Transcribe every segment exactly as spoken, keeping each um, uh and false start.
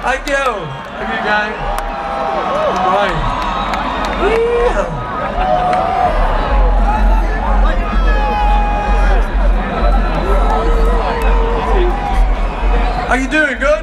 Thank you. Thank you, gang. Right. Yeah. How you doing? Good?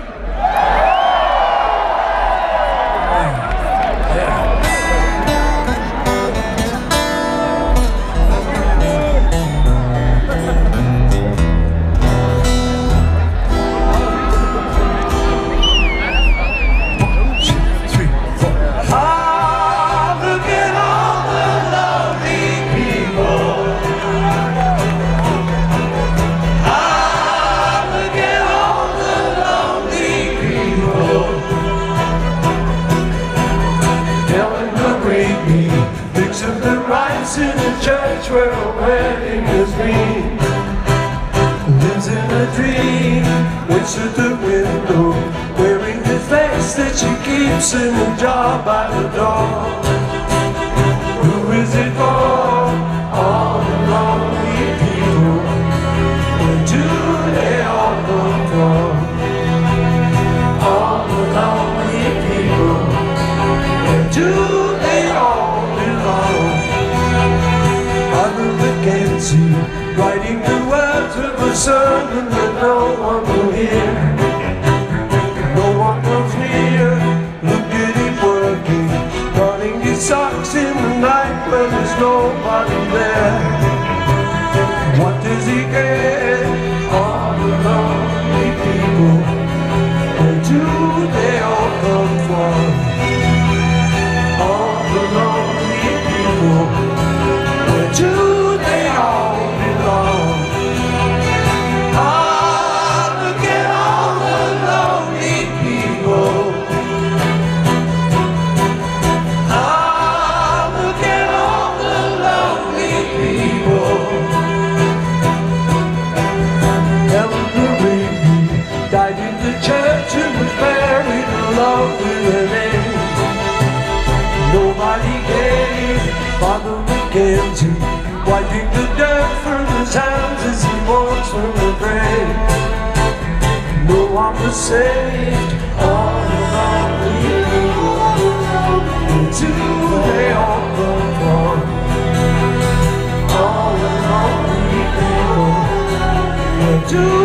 In a church where a wedding has been, lives in a dream, waits at the window, wearing the face that she keeps in a jar by the door. Who is it for? All the lonely people. Where do they all come from? All the lonely people. Where do they all belong? Writing the words of a sermon that no one will hear. No one comes near. Look at him working, running his socks in the night when there's nobody there. What does he get? All the lonely people. Where do they all come from? All the lonely people. Where do Father Mackenzie, wiping the dirt from his hands as he walks from the grave. No one was saved, all the lonely people. Where do they all come from? All the lonely people. Where do